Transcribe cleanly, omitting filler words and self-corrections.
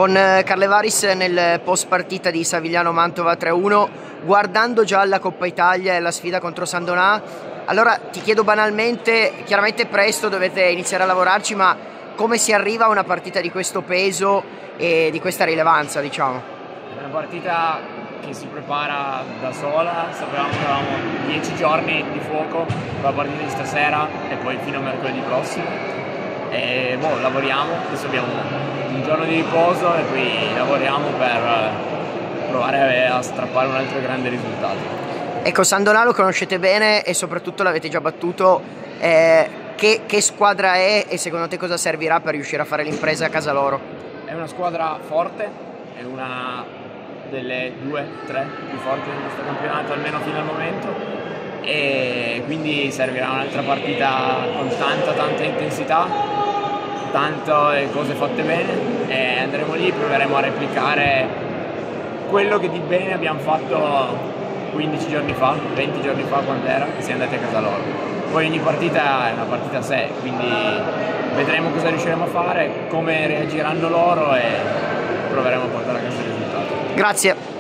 Con Carlevaris nel post partita di Savigliano Mantova 3-1, guardando già alla Coppa Italia e la sfida contro San Donà, allora ti chiedo banalmente, chiaramente presto dovete iniziare a lavorarci, ma come si arriva a una partita di questo peso e di questa rilevanza, diciamo? È una partita che si prepara da sola, sapevamo che avevamo 10 giorni di fuoco per la partita di stasera e poi fino a mercoledì prossimo. E lavoriamo, adesso abbiamo un giorno di riposo e poi lavoriamo per provare a strappare un altro grande risultato. Ecco, San Donà lo conoscete bene e soprattutto l'avete già battuto, che squadra è e secondo te cosa servirà per riuscire a fare l'impresa a casa loro? È una squadra forte, è una delle 2-3 più forti del nostro campionato, almeno fino al momento, e quindi servirà un'altra partita con tanta intensità, tante cose fatte bene, e andremo lì, proveremo a replicare quello che di bene abbiamo fatto 15 giorni fa, 20 giorni fa quando era, che siamo andati a casa loro. Poi ogni partita è una partita a sé, quindi vedremo cosa riusciremo a fare, come reagiranno loro e proveremo a portare a casa il risultato. Grazie.